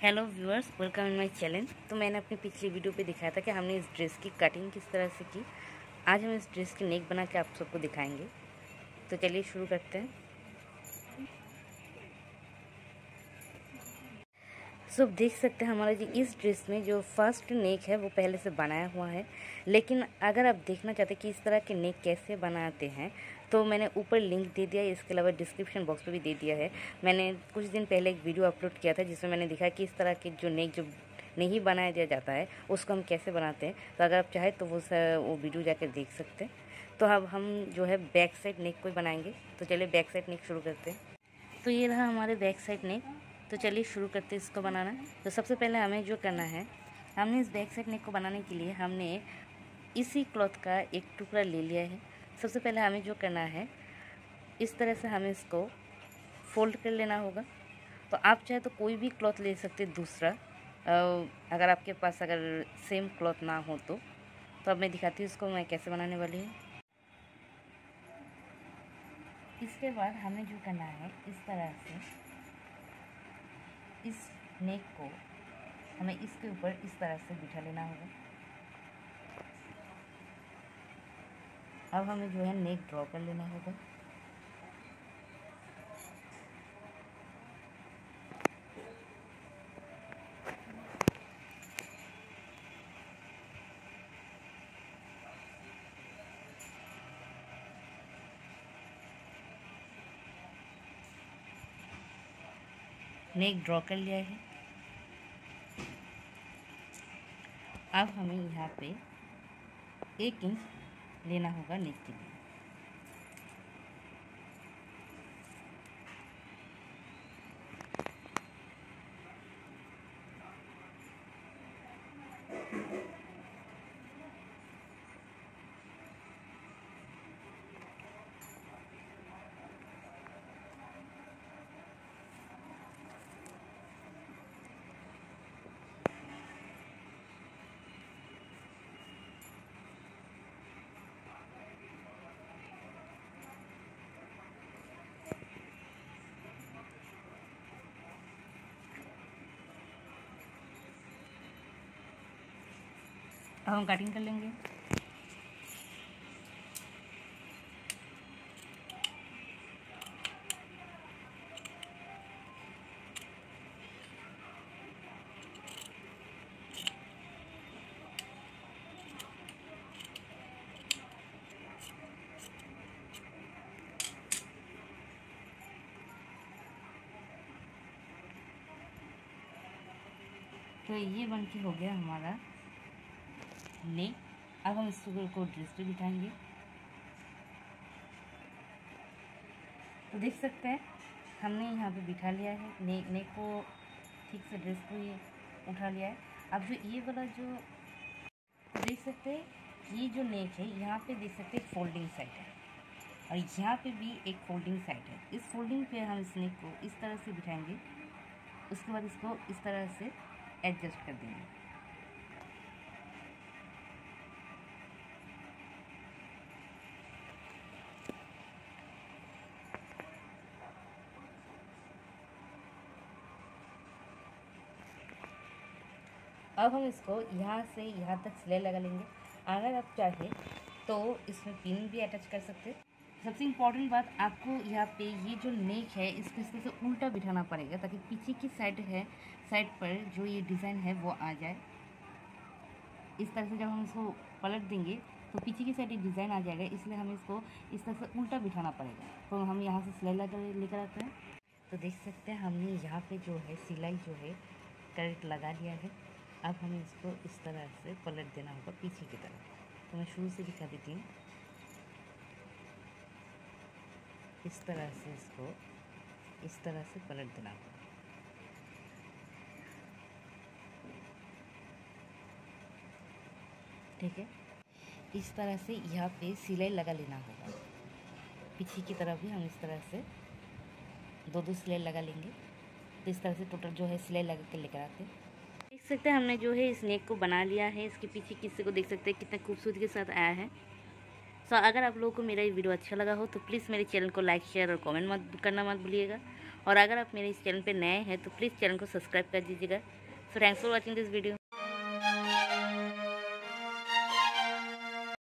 Hello viewers, welcome in my channel. तो मैंने अपनी पिछली वीडियो पे दिखाया था कि हमने इस ड्रेस की कटिंग किस तरह से की। आज हम इस ड्रेस की नेक बना के आप सबको दिखाएंगे। तो चलिए शुरू करते हैं। सब देख सकते हैं हमारे जी इस ड्रेस में जो फर्स्ट नेक है वो पहले से बनाया हुआ है। लेकिन अगर आप देखना चाहते हैं कि इस तरह के नेक कैसे बनाते हैं तो मैंने ऊपर लिंक दे दिया है, इसके अलावा डिस्क्रिप्शन बॉक्स में भी दे दिया है। मैंने कुछ दिन पहले एक वीडियो अपलोड किया था जिसमें मैंने दिखा कि इस तरह के जो नेक जो नहीं बनाया दिया जाता है उसको हम कैसे बनाते हैं। तो अगर आप चाहें तो वो वीडियो जाकर देख सकते हैं। तो अब हम जो है बैक साइड नेक को बनाएंगे। तो चलिए बैक साइड नेक शुरू करते हैं। तो ये रहा हमारे बैक साइड नेक। तो चलिए शुरू करते हैं इसको बनाना। तो सबसे पहले हमें जो करना है, हमने इस बैक साइड नेक को बनाने के लिए हमने इसी क्लॉथ का एक टुकड़ा ले लिया है। सबसे पहले हमें जो करना है, इस तरह से हमें इसको फोल्ड कर लेना होगा। तो आप चाहे तो कोई भी क्लॉथ ले सकते दूसरा, अगर आपके पास अगर सेम क्लॉथ ना हो तो अब मैं दिखाती हूँ इसको मैं कैसे बनाने वाली हूँ। इसके बाद हमें जो करना है, इस तरह से इस नेक को हमें इसके ऊपर इस तरह से बिठा लेना होगा। अब हमें जो है नेक ड्रॉ कर लेना होगा। नेक ड्रॉ कर लिया है। अब हमें यहाँ पे 1 इंच लेना होगा नेक के लिए। अब हम कटिंग कर लेंगे। तो ये बन के हो गया हमारा नेक। अब हम इसको ड्रेस पे बिठाएंगे। तो देख सकते हैं हमने यहाँ पे बिठा लिया है नेक को, ठीक से ड्रेस को ये उठा लिया है। अब जो ये वाला जो देख सकते हैं, ये जो नेक है यहाँ पे देख सकते हैं फोल्डिंग साइड है और यहाँ पे भी एक फोल्डिंग साइड है। इस फोल्डिंग पे हम इस नेक को इस तरह से बिठाएंगे। उसके बाद इसको इस तरह से एडजस्ट कर देंगे। अब हम इसको यहाँ से यहाँ तक सिलाई लगा लेंगे। अगर आप चाहें तो इसमें पिन भी अटैच कर सकते हैं। सबसे इम्पॉर्टेंट बात, आपको यहाँ पे ये जो नेक है इसको इस तरह से उल्टा बिठाना पड़ेगा ताकि पीछे की साइड पर जो ये डिज़ाइन है वो आ जाए। इस तरह से जब हम इसको पलट देंगे तो पीछे की साइड एक डिज़ाइन आ जाएगा, इसलिए हमें इसको इस तरह से उल्टा बिठाना पड़ेगा। तो हम यहाँ से सिलाई लगा लेकर आते हैं। तो देख सकते हैं हमने यहाँ पे जो है सिलाई जो है करेक्ट लगा लिया है। अब हमें इसको इस तरह से पलट देना होगा पीछे की तरफ। तो मैं शुरू से दिखा देती हूँ। इस तरह से इसको इस तरह से पलट देना होगा। ठीक है, इस तरह से यहाँ पे सिलाई लगा लेना होगा। पीछे की तरफ भी हम इस तरह से दो सिलाई लगा लेंगे। तो इस तरह से टोटल जो है सिलाई लगा के लेकर आते हैं। देख सकते हैं हमने जो है इस नेक को बना लिया है। इसके पीछे किस्से को देख सकते हैं कितना खूबसूरती के साथ आया है। सो अगर आप लोगों को मेरा ये वीडियो अच्छा लगा हो तो प्लीज़ मेरे चैनल को लाइक शेयर और कमेंट मत करना मत भूलिएगा। और अगर आप मेरे इस चैनल पे नए हैं तो प्लीज़ चैनल को सब्सक्राइब कर दीजिएगा। So thanks for watching this video.